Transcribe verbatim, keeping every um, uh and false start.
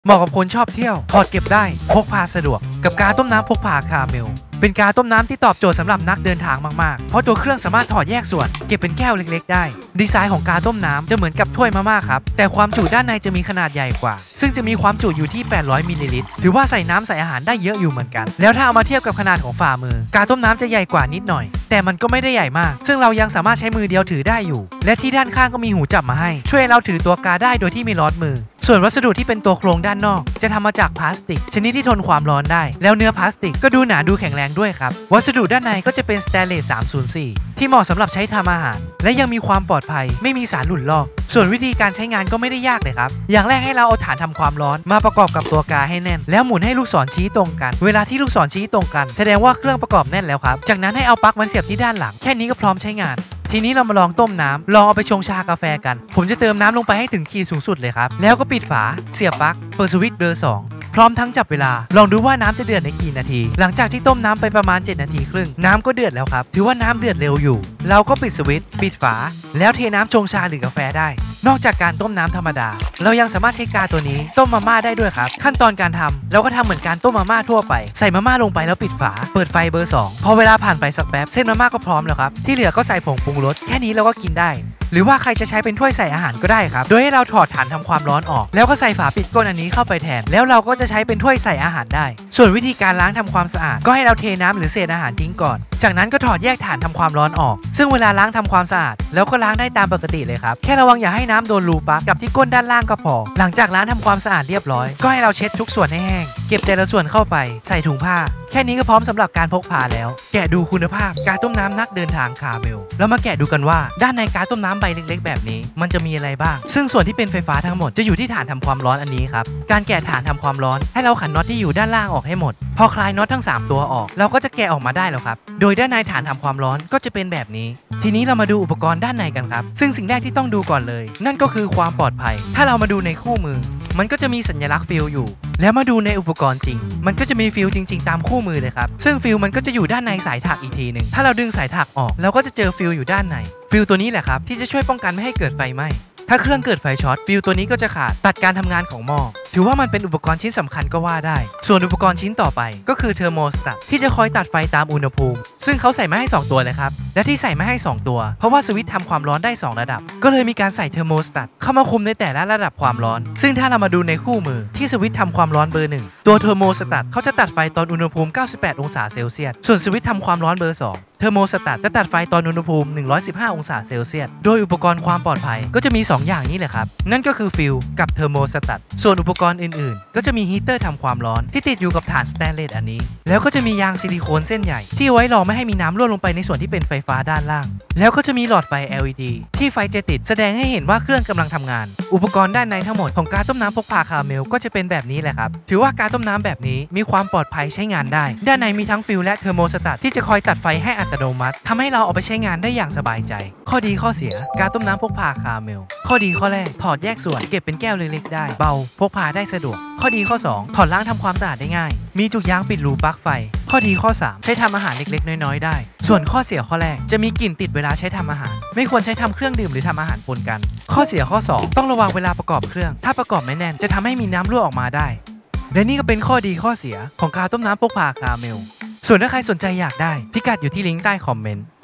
มาะกับคนชอบเที่ยวถอดเก็บได้พกพาสะดวกกับกาต้มน้ำพกพาคาเมลเป็นกาต้มน้ำที่ตอบโจทย์สำหรับนักเดินทางมากๆเพราะตัวเครื่องสามารถถอดแยกส่วนเก็บเป็นแก้วเล็กๆได้ดีไซน์ของกาต้มน้ำจะเหมือนกับถ้วยมาม่าครับแต่ความจุด้านในจะมีขนาดใหญ่กว่าซึ่งจะมีความจุอยู่ที่แปดร้อยมิลลิลิตรถือว่าใส่น้ำใส่อาหารได้เยอะอยู่เหมือนกันแล้วถ้าเอามาเทียบกับขนาดของฝ่ามือกาต้มน้ำจะใหญ่กว่านิดหน่อยแต่มันก็ไม่ได้ใหญ่มากซึ่งเรายังสามารถใช้มือเดียวถือได้อยู่และที่ด้านข้างก็มีหูจับมาให้ช่วยเราถือตัวกาได้โดยที่ไม่ร้อนมือส่วนวัสดุที่เป็นตัวโครงด้านนอกจะทำมาจากพลาสติกชนิดที่ทนความร้อนได้แล้วเนื้อพลาสติกก็ดูหนาดูแข็งแรงด้วยครับวัสดุด้านในก็จะเป็นสแตนเลสสามศูนย์สี่ที่เหมาะสำหรับใช้ทำอาหารและยังมีความปลอดภัยไม่มีสารหลุดลอกส่วนวิธีการใช้งานก็ไม่ได้ยากเลยครับอย่างแรกให้เราเอาฐานทำความร้อนมาประกอบกับตัวกาให้แน่นแล้วหมุนให้ลูกศรชี้ตรงกันเวลาที่ลูกศรชี้ตรงกันแสดงว่าเครื่องประกอบแน่นแล้วครับจากนั้นให้เอาปลั๊กมาเสียบที่ด้านหลังแค่นี้ก็พร้อมใช้งานทีนี้เรามาลองต้มน้ำลองเอาไปชงชากาแฟกันผมจะเติมน้ำลงไปให้ถึงขีดสูงสุดเลยครับแล้วก็ปิดฝาเสียบปลั๊กเปิดสวิตช์เบอร์สองพร้อมทั้งจับเวลาลองดูว่าน้ำจะเดือดในกี่นาทีหลังจากที่ต้มน้ำไปประมาณเจ็ดนาทีครึ่งน้ำก็เดือดแล้วครับถือว่าน้ำเดือดเร็วอยู่เราก็ปิดสวิตช์ปิดฝาแล้วเทน้ำชงชาหรือกาแฟได้นอกจากการต้มน้ำธรรมดาเรายังสามารถใช้กาตัวนี้ต้มมาม่าได้ด้วยครับขั้นตอนการทำเราก็ทำเหมือนการต้มมาม่าทั่วไปใส่มาม่าลงไปแล้วปิดฝาเปิดไฟเบอร์สองพอเวลาผ่านไปสักแป๊บเส้นมาม่าก็พร้อมแล้วครับที่เหลือก็ใส่ผงปรุงรสแค่นี้เราก็กินได้หรือว่าใครจะใช้เป็นถ้วยใส่อาหารก็ได้ครับโดยให้เราถอดฐานทำความร้อนออกแล้วก็ใส่ฝาปิดก้นอันนี้เข้าไปแทนแล้วเราก็จะใช้เป็นถ้วยใส่อาหารได้ส่วนวิธีการล้างทำความสะอาดก็ให้เราเทน้ำหรือเศษอาหารทิ้งก่อนจากนั้นก็ถอดแยกฐานทำความร้อนออกซึ่งเวลาล้างทำความสะอาดแล้วก็ล้างได้ตามปกติเลยครับแค่ระวังอย่าให้น้ำโดนรูปลั๊กกับที่ก้นด้านล่างก็พอหลังจากล้างทำความสะอาดเรียบร้อยก็ให้เราเช็ดทุกส่วนให้แห้งเก็บแต่ละส่วนเข้าไปใส่ถุงผ้าแค่นี้ก็พร้อมสำหรับการพกพาแล้วแกะดูคุณภาพกาต้มน้ำนักเดินทางคาเมลแล้วมาแกะดูกันว่าด้านในกาต้มน้ำใบเล็กๆแบบนี้มันจะมีอะไรบ้างซึ่งส่วนที่เป็นไฟฟ้าทั้งหมดจะอยู่ที่ฐานทำความร้อนอันนี้ครับการแกะฐานทำความร้อนให้เราขันน็อตที่อยู่ด้านล่างออกให้หมดพอคลายน็อตทั้งสามตัวออกเราก็จะแกะออกมาได้แล้วครับโดยด้านในฐานทำความร้อนก็จะเป็นแบบนี้ทีนี้เรามาดูอุปกรณ์ด้านในกันครับซึ่งสิ่งแรกที่ต้องดูก่อนเลยนั่นก็คือความปลอดภัยถ้าเรามาดูในคู่มือมันก็จะมีสัญลักษณ์ฟิลอยู่แล้วมาดูในอุปกรณ์จริงมันก็จะมีฟิลจริงๆตามคู่มือเลยครับซึ่งฟิลมันก็จะอยู่ด้านในสายถักอีกทีหนึ่งถ้าเราดึงสายถักออกเราก็จะเจอฟิลอยู่ด้านในฟิลตัวนี้แหละครับที่จะช่วยป้องกันไม่ให้เกิดไฟไหม้ถ้าเครื่องเกิดไฟช็อตฟิลตัวนี้ก็จะขาดตัดการทำงานของหม้อถือว่ามันเป็นอุปกรณ์ชิ้นสำคัญก็ว่าได้ส่วนอุปกรณ์ชิ้นต่อไปก็คือเทอร์โมสตัตที่จะคอยตัดไฟตามอุณหภูมิซึ่งเขาใส่มาให้สองตัวเลยครับและที่ใส่มาให้สองตัวเพราะว่าสวิตช์ทำความร้อนได้สองระดับก็เลยมีการใส่เทอร์โมสตัตเข้ามาคุมในแต่ละระดับความร้อนซึ่งถ้าเรามาดูในคู่มือที่สวิตช์ทำความร้อนเบอร์หนึ่งตัวเทอร์โมสตัตเขาจะตัดไฟตอนอุณหภูมิเก้าสิบแปดองศาเซลเซียสส่วนสวิตช์ทำความร้อนเบอร์สองเทอร์โมสตัตจะตัดไฟตอนอุณหภูมิหนึ่งร้อยสิบห้าองศาเซลเซียสโดยอุปกรณ์ความปลอดภัยก็จะมีสองอย่างนี้แหละครับนั่นก็คือฟิลกับเทอร์โมสตัตส่วนอุปกรณ์อื่นๆก็จะมีฮีเตอร์ทำความร้อนที่ติดอยู่กับฐานสแตนเลสอันนี้แล้วก็จะมียางซิลิโคนเส้นใหญ่ที่ไว้รอไม่ให้มีน้ำรั่วลงไปในส่วนที่เป็นไฟฟ้าด้านล่างแล้วก็จะมีหลอดไฟ แอล อี ดี ที่ไฟจะติดแสดงให้เห็นว่าเครื่องกำลังทำงานอุปกรณ์ด้านในทั้งหมดของการต้มน้ำพกพาคาเมลก็จะเป็นแบบนี้แหละครับถือว่าการต้มน้ำแบบนี้มีความปลอดภัยใช้งานได้ด้านในมีทั้งฟิลและเทอร์โมสตัตที่จะคอยตัดไฟให้อัตโนมัติทำให้เราเอาไปใช้งานได้อย่างสบายใจข้อดีข้อเสียการต้มน้ำพกพาคาเมลข้อดีข้อแรกถอดแยกส่วนเก็บเป็นแก้วเล็กๆได้เบาพกพาได้สะดวกข้อดีข้อสองถอดล้างทำความสะอาดได้ง่ายมีจุกยางปิดรูปลั๊กไฟข้อดีข้อสามใช้ทำอาหารเล็กๆน้อยๆได้ส่วนข้อเสียข้อแรกจะมีกลิ่นติดเวลาใช้ทำอาหารไม่ควรใช้ทำเครื่องดื่มหรือทำอาหารปนกันข้อเสียข้อสองต้องระวังเวลาประกอบเครื่องถ้าประกอบไม่แน่นจะทำให้มีน้ำรั่วออกมาได้และนี่ก็เป็นข้อดีข้อเสียของการต้มน้ำพกพาคาเมลส่วนถ้าใครสนใจอยากได้พิกัดอยู่ที่ลิงก์ใต้คอมเมนต์